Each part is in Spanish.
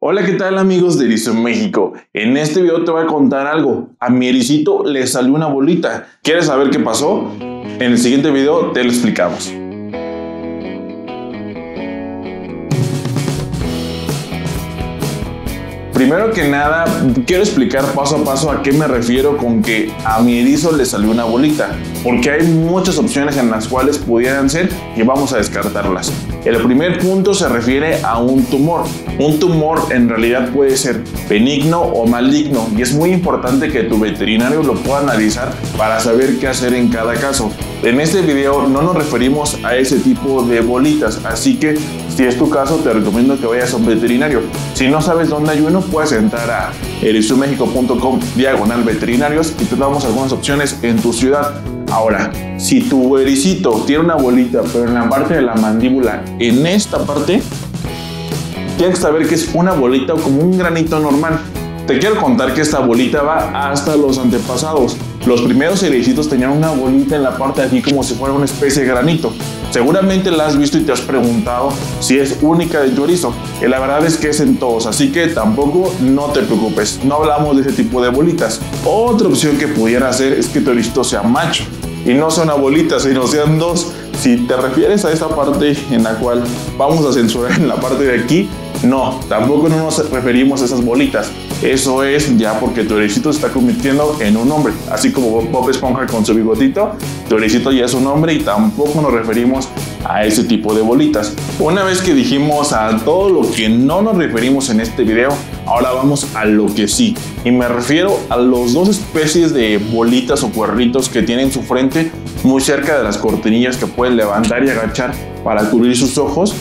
Hola, ¿qué tal amigos de Erizo México? En este video te voy a contar algo. A mi ericito le salió una bolita. ¿Quieres saber qué pasó? En el siguiente video te lo explicamos. Primero que nada, quiero explicar paso a paso a qué me refiero con que a mi erizo le salió una bolita, porque hay muchas opciones en las cuales pudieran ser y vamos a descartarlas. El primer punto se refiere a un tumor. Un tumor en realidad puede ser benigno o maligno y es muy importante que tu veterinario lo pueda analizar para saber qué hacer en cada caso. En este video no nos referimos a ese tipo de bolitas, así que si es tu caso te recomiendo que vayas a un veterinario. Si no sabes dónde hay uno, puedes entrar a erizomexico.com/veterinarios y te damos algunas opciones en tu ciudad. Ahora, si tu ericito tiene una bolita, pero en la parte de la mandíbula, en esta parte, tienes que saber que es una bolita o como un granito normal. Te quiero contar que esta bolita va hasta los antepasados. Los primeros ericitos tenían una bolita en la parte de aquí como si fuera una especie de granito. Seguramente la has visto y te has preguntado si es única de tu erizo. Y la verdad es que es en todos, así que tampoco no te preocupes. No hablamos de ese tipo de bolitas. Otra opción que pudiera hacer es que tu ericito sea macho. Y no sea una bolita, sino sean dos. Si te refieres a esta parte en la cual vamos a censurar en la parte de aquí, no, tampoco no nos referimos a esas bolitas. Eso es ya porque tu ericito se está convirtiendo en un hombre. Así como Bob Esponja con su bigotito, tu ericito ya es un hombre y tampoco nos referimos a ese tipo de bolitas. Una vez que dijimos a todo lo que no nos referimos en este video, ahora vamos a lo que sí. Y me refiero a las dos especies de bolitas o cuernitos que tienen su frente muy cerca de las cortinillas que pueden levantar y agachar para cubrir sus ojos.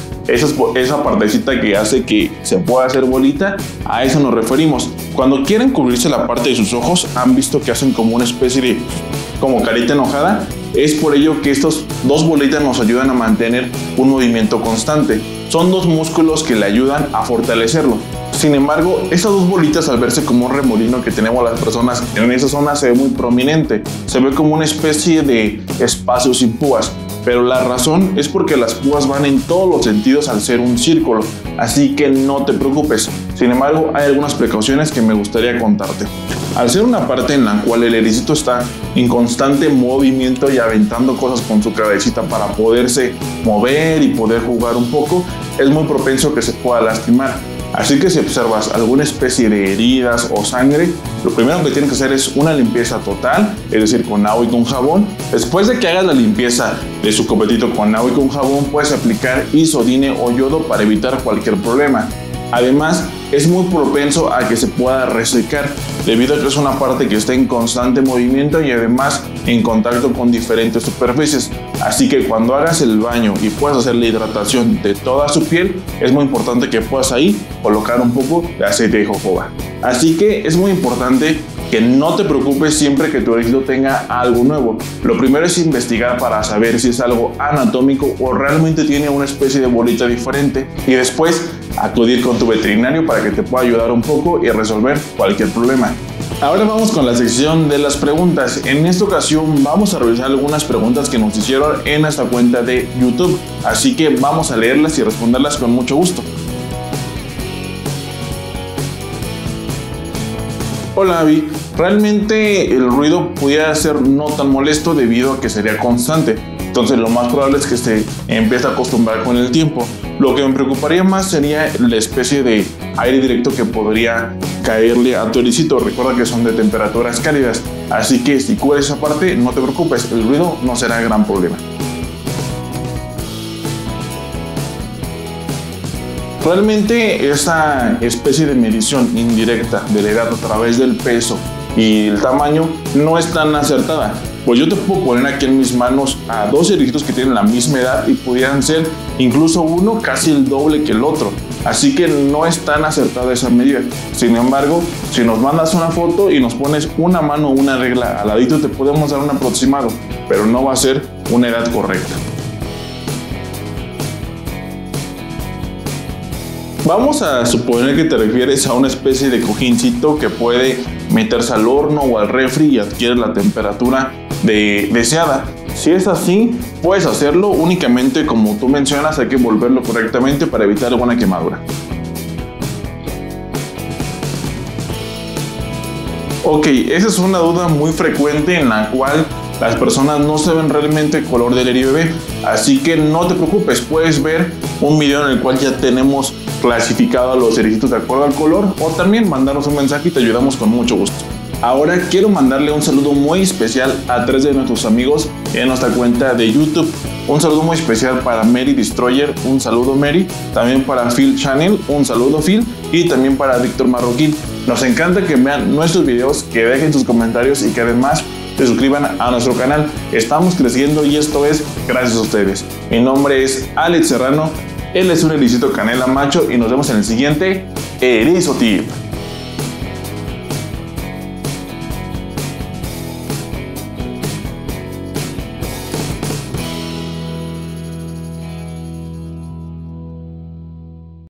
Esa partecita que hace que se pueda hacer bolita, a eso nos referimos. Cuando quieren cubrirse la parte de sus ojos, han visto que hacen como una especie de como carita enojada. Es por ello que estos dos bolitas nos ayudan a mantener un movimiento constante. Son dos músculos que le ayudan a fortalecerlo. Sin embargo, estas dos bolitas, al verse como un remolino que tenemos las personas en esa zona, se ve muy prominente. Se ve como una especie de espacio sin púas. Pero la razón es porque las púas van en todos los sentidos al ser un círculo, así que no te preocupes. Sin embargo, hay algunas precauciones que me gustaría contarte. Al ser una parte en la cual el ericito está en constante movimiento y aventando cosas con su cabecita para poderse mover y poder jugar un poco, es muy propenso que se pueda lastimar. Así que si observas alguna especie de heridas o sangre, lo primero que tienes que hacer es una limpieza total, es decir, con agua y con jabón. Después de que hagas la limpieza de su copetito con agua y con jabón, puedes aplicar isodine o yodo para evitar cualquier problema. Además, es muy propenso a que se pueda resecar, debido a que es una parte que está en constante movimiento y además en contacto con diferentes superficies. Así que cuando hagas el baño y puedas hacer la hidratación de toda su piel, es muy importante que puedas ahí colocar un poco de aceite de jojoba. Así que es muy importante que no te preocupes siempre que tu ericito tenga algo nuevo. Lo primero es investigar para saber si es algo anatómico o realmente tiene una especie de bolita diferente, y después acudir con tu veterinario para que te pueda ayudar un poco y resolver cualquier problema. Ahora vamos con la sección de las preguntas. En esta ocasión vamos a revisar algunas preguntas que nos hicieron en esta cuenta de YouTube, así que vamos a leerlas y responderlas con mucho gusto. Hola Abby, realmente el ruido pudiera ser no tan molesto debido a que sería constante, entonces lo más probable es que se empiece a acostumbrar con el tiempo. Lo que me preocuparía más sería la especie de aire directo que podría caerle a tu ericito. Recuerda que son de temperaturas cálidas, así que si cubres esa parte no te preocupes, el ruido no será gran problema. Realmente esa especie de medición indirecta de la edad a través del peso y el tamaño no es tan acertada, pues yo te puedo poner aquí en mis manos a dos ericitos que tienen la misma edad y pudieran ser incluso uno casi el doble que el otro, así que no es tan acertada esa medida. Sin embargo, si nos mandas una foto y nos pones una mano o una regla al ladito, te podemos dar un aproximado, pero no va a ser una edad correcta. Vamos a suponer que te refieres a una especie de cojincito que puede meterse al horno o al refri y adquiere la temperatura deseada. Si es así, puedes hacerlo, únicamente como tú mencionas, hay que volverlo correctamente para evitar alguna quemadura. Ok, esa es una duda muy frecuente en la cual las personas no saben realmente el color del erizo bebé, así que no te preocupes, puedes ver un video en el cual ya tenemos clasificado a los erizitos de acuerdo al color, o también mandarnos un mensaje y te ayudamos con mucho gusto. Ahora quiero mandarle un saludo muy especial a 3 de nuestros amigos en nuestra cuenta de YouTube. Un saludo muy especial para Mary Destroyer, un saludo Mary, también para Phil Channel, un saludo Phil, y también para Víctor Marroquín. Nos encanta que vean nuestros videos, que dejen sus comentarios y que además se suscriban a nuestro canal. Estamos creciendo y esto es gracias a ustedes. Mi nombre es Alex Serrano, él es un ericito canela macho y nos vemos en el siguiente Erizo Tip.